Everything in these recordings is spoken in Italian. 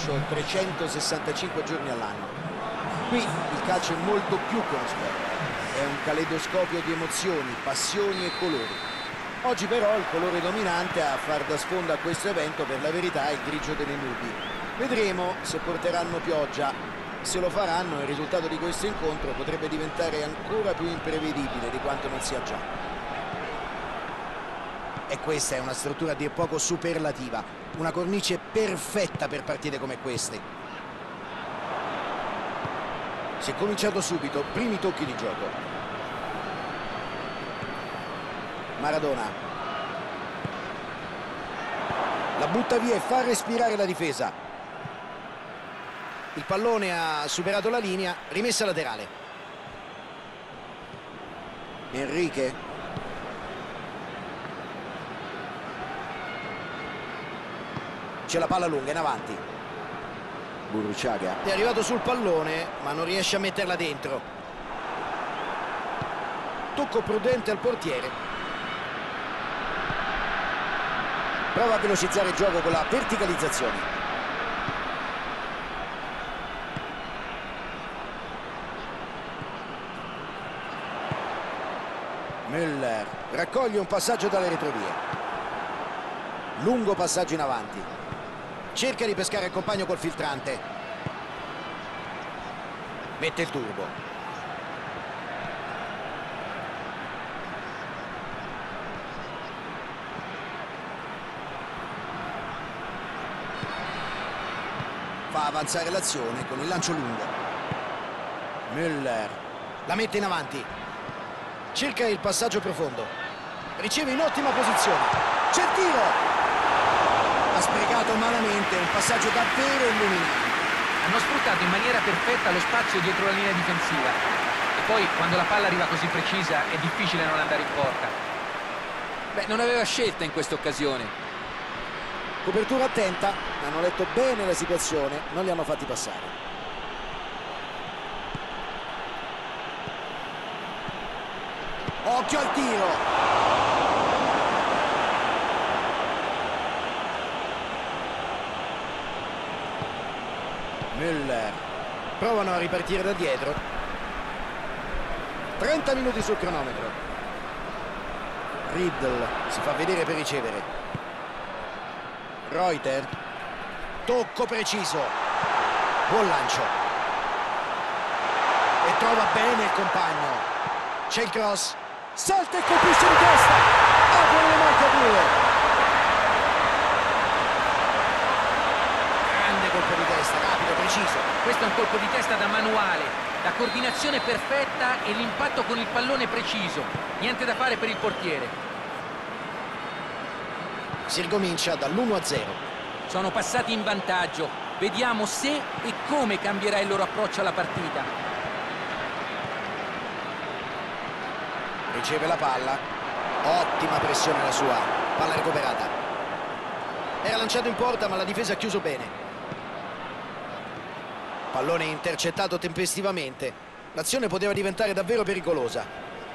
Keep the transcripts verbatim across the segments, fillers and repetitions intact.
calcio trecentosessantacinque giorni all'anno. Qui il calcio è molto più che uno sport, è un caleidoscopio di emozioni, passioni e colori. Oggi però il colore dominante a far da sfondo a questo evento per la verità è il grigio delle nubi. Vedremo se porteranno pioggia. Se lo faranno, il risultato di questo incontro potrebbe diventare ancora più imprevedibile di quanto non sia già. E questa è una struttura a dir poco superlativa, una cornice perfetta per partite come queste. Si è cominciato subito, primi tocchi di gioco. Maradona la butta via e fa respirare la difesa. Il pallone ha superato la linea, rimessa laterale. Enrique. C'è la palla lunga in avanti. Burruchaga è arrivato sul pallone ma non riesce a metterla dentro. Tocco prudente al portiere. Prova a velocizzare il gioco con la verticalizzazione. Müller raccoglie un passaggio dalle retrovie. Lungo passaggio in avanti. Cerca di pescare il compagno col filtrante. Mette il turbo. Fa avanzare l'azione con il lancio lungo. Müller la mette in avanti. Cerca il passaggio profondo. Riceve in ottima posizione. C'è il tiro! Ha sprecato malamente, un passaggio davvero illuminato. Hanno sfruttato in maniera perfetta lo spazio dietro la linea difensiva. E poi, quando la palla arriva così precisa, è difficile non andare in porta. Beh, non aveva scelta in questa occasione. Copertura attenta, hanno letto bene la situazione, non li hanno fatti passare. Occhio al tiro! Müller. Provano a ripartire da dietro. trenta minuti sul cronometro. Riddle si fa vedere per ricevere. Reuter. Tocco preciso. Buon lancio. E trova bene il compagno. C'è il cross. Salta e colpisce di testa. Apre le marcature. Colpo di testa, rapido, preciso. Questo è un colpo di testa da manuale. La coordinazione perfetta e l'impatto con il pallone preciso. Niente da fare per il portiere. Si ricomincia dall'uno a zero. Sono passati in vantaggio. Vediamo se e come cambierà il loro approccio alla partita. Riceve la palla. Ottima pressione la sua. Palla recuperata. Era lanciato in porta ma la difesa ha chiuso bene. Pallone intercettato tempestivamente. L'azione poteva diventare davvero pericolosa.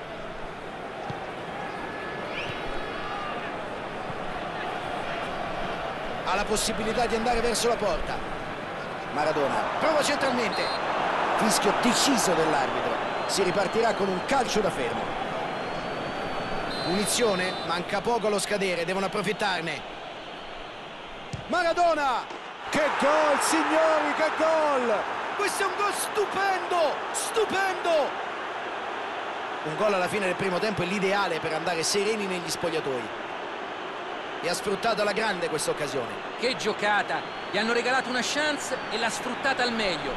Ha la possibilità di andare verso la porta. Maradona prova centralmente. Fischio deciso dell'arbitro. Si ripartirà con un calcio da fermo. Punizione, manca poco allo scadere, devono approfittarne. Maradona! Che gol, signori, che gol! Questo è un gol stupendo, stupendo! Un gol alla fine del primo tempo è l'ideale per andare sereni negli spogliatoi. E ha sfruttato alla grande questa occasione. Che giocata! Gli hanno regalato una chance e l'ha sfruttata al meglio.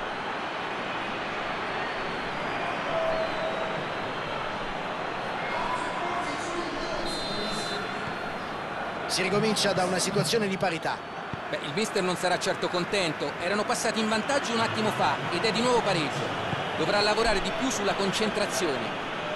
Si ricomincia da una situazione di parità. Beh, il mister non sarà certo contento. Erano passati in vantaggio un attimo fa ed è di nuovo pareggio. Dovrà lavorare di più sulla concentrazione.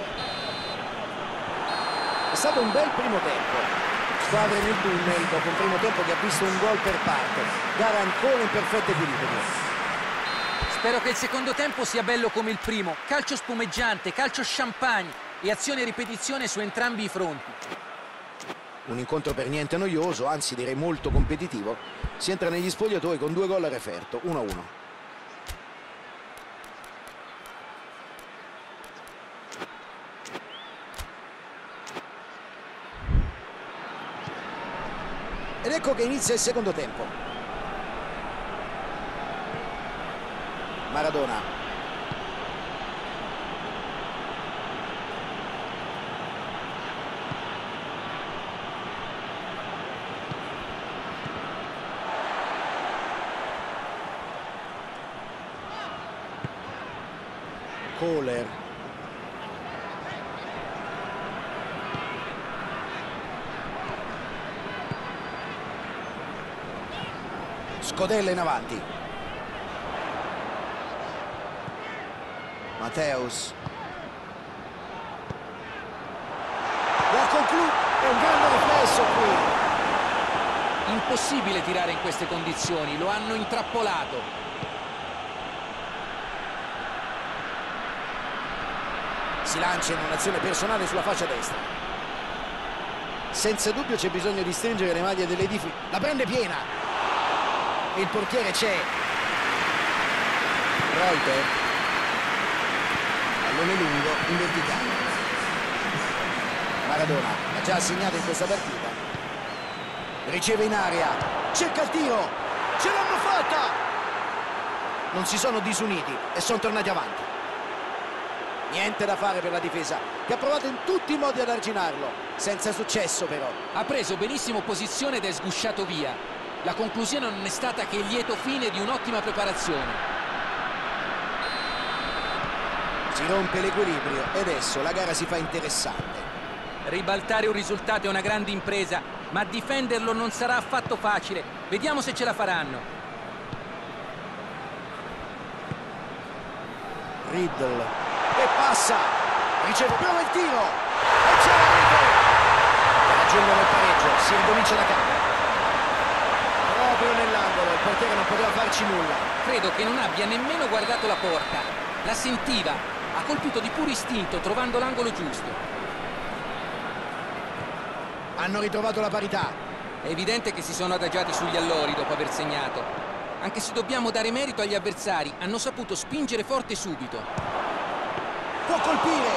È stato un bel primo tempo. Squadre nel tunnel dopo un primo tempo che ha visto un gol per parte. Gara ancora in perfetto equilibrio. Spero che il secondo tempo sia bello come il primo. Calcio spumeggiante, calcio champagne e azione e ripetizione su entrambi i fronti. Un incontro per niente noioso, anzi direi molto competitivo. Si entra negli spogliatoi con due gol a referto, uno a uno. Ed ecco che inizia il secondo tempo. Maradona. Kohler. Scodella in avanti. Matteus. La conclude. È un grande riflesso qui. Impossibile tirare in queste condizioni, lo hanno intrappolato. Si lancia in un'azione personale sulla fascia destra. Senza dubbio c'è bisogno di stringere le maglie delle difese. La prende piena. E il portiere c'è. Reuter. Pallone lungo in verticale. Maradona ha già assegnato in questa partita. Riceve in area. Cerca il tiro. Ce l'hanno fatta. Non si sono disuniti e sono tornati avanti. Niente da fare per la difesa, che ha provato in tutti i modi ad arginarlo, senza successo però. Ha preso benissimo posizione ed è sgusciato via. La conclusione non è stata che il lieto fine di un'ottima preparazione. Si rompe l'equilibrio e adesso la gara si fa interessante. Ribaltare un risultato è una grande impresa, ma difenderlo non sarà affatto facile. Vediamo se ce la faranno. Riddle. E passa, riceve, prova il tiro e c'è la rete. Raggiungono il pareggio, si ricomincia da capo. Proprio nell'angolo, il portiere non poteva farci nulla. Credo che non abbia nemmeno guardato la porta, la sentiva, ha colpito di puro istinto trovando l'angolo giusto. Hanno ritrovato la parità. È evidente che si sono adagiati sugli allori dopo aver segnato. Anche se dobbiamo dare merito agli avversari, hanno saputo spingere forte subito. Può colpire.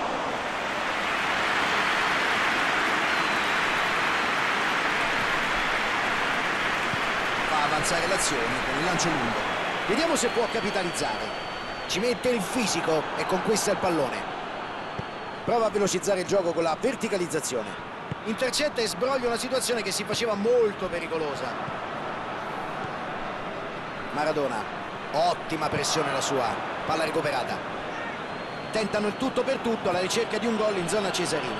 Fa avanzare l'azione con il lancio lungo. Vediamo se può capitalizzare. Ci mette il fisico e conquista il pallone. Prova a velocizzare il gioco con la verticalizzazione. Intercetta e sbroglia una situazione che si faceva molto pericolosa. Maradona. Ottima pressione la sua. Palla recuperata. Tentano il tutto per tutto alla ricerca di un gol in zona cesarina.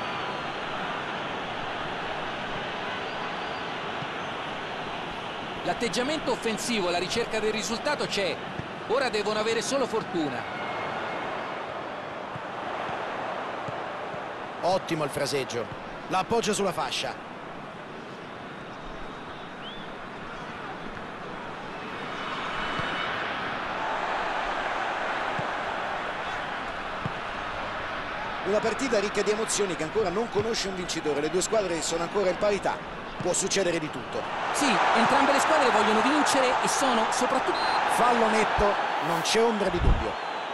L'atteggiamento offensivo alla ricerca del risultato c'è. Ora devono avere solo fortuna. Ottimo il fraseggio. La appoggia sulla fascia. Una partita ricca di emozioni che ancora non conosce un vincitore. Le due squadre sono ancora in parità. Può succedere di tutto. Sì, entrambe le squadre vogliono vincere e sono soprattutto... Fallo netto, non c'è ombra di dubbio.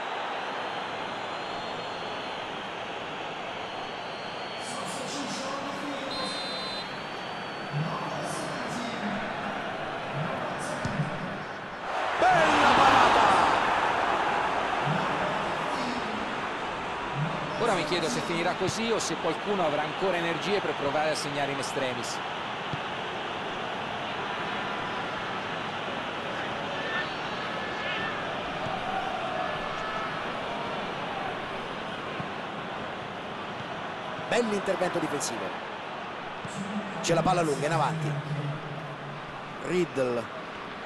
Bella parata! Ora mi chiedo se finirà così o se qualcuno avrà ancora energie per provare a segnare in extremis. Bell'intervento difensivo. C'è la palla lunga in avanti. Riddle.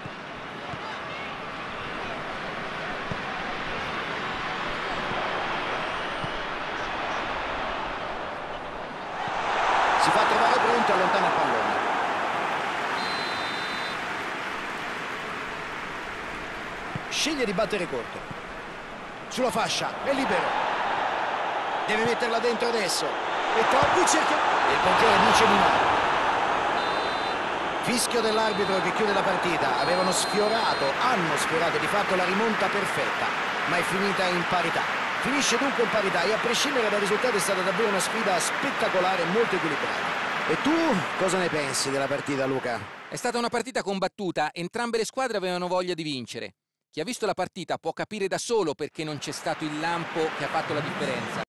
Si fa trovare pronto e allontana il pallone. Sceglie di battere corto. Sulla fascia, è libero. Deve metterla dentro adesso. E Totti cerca... Il portiere dice di no. Fischio dell'arbitro che chiude la partita. Avevano sfiorato, hanno sfiorato di fatto la rimonta perfetta, ma è finita in parità. Finisce dunque in parità e a prescindere dal risultato è stata davvero una sfida spettacolare e molto equilibrata. E tu cosa ne pensi della partita, Luca? È stata una partita combattuta, entrambe le squadre avevano voglia di vincere. Chi ha visto la partita può capire da solo perché non c'è stato il lampo che ha fatto la differenza.